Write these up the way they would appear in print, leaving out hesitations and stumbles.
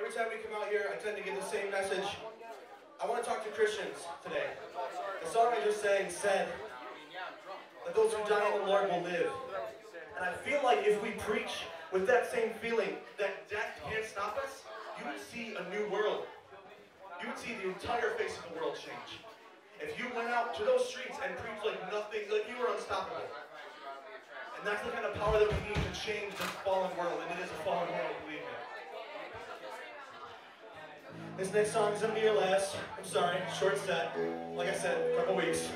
every time we come out here, I tend to get the same message. I want to talk to Christians today. The song I just sang said that those who die in the Lord will live. And I feel like if we preach with that same feeling that death can't stop us, you would see a new world. You would see the entire face of the world change. If you went out to those streets and preached like nothing, like you were unstoppable. And that's the kind of power that we need to change this fallen world, and it is a fallen world, believe me. This next song is going to be your last. I'm sorry, short set. Like I said, a couple weeks.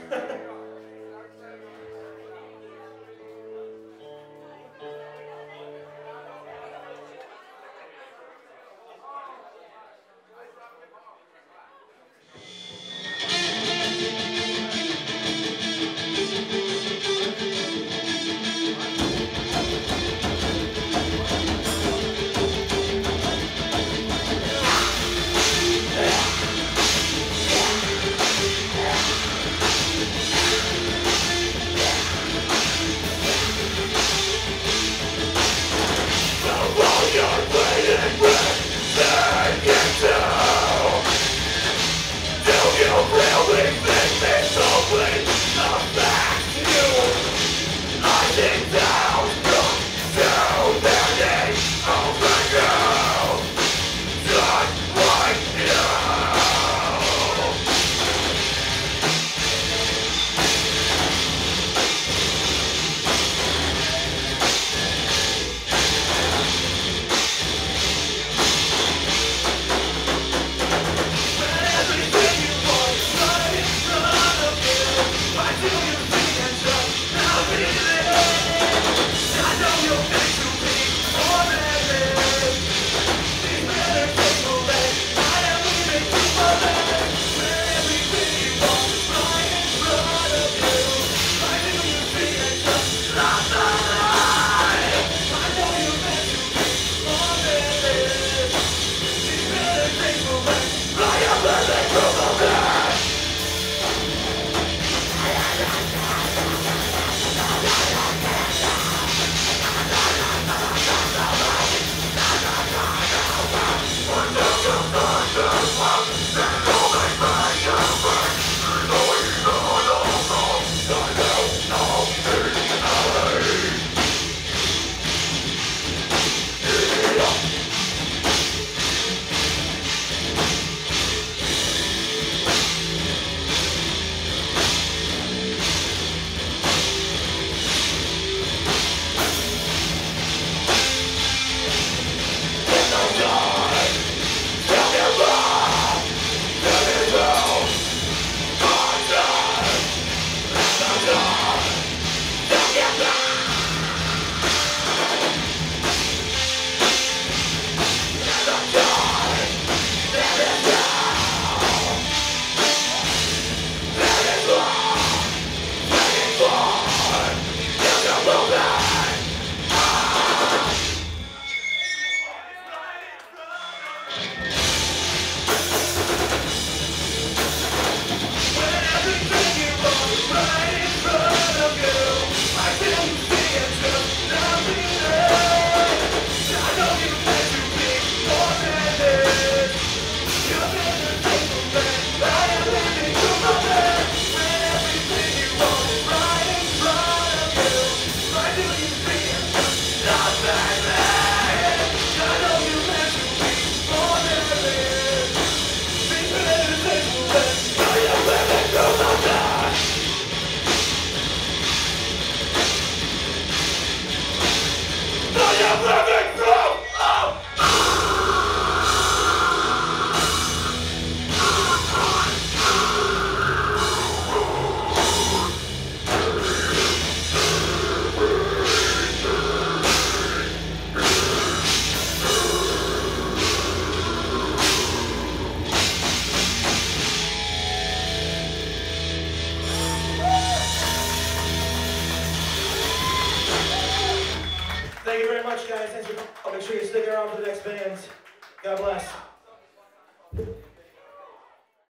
Thank you very much, guys. I'll make sure you stick around for the next bands. God bless.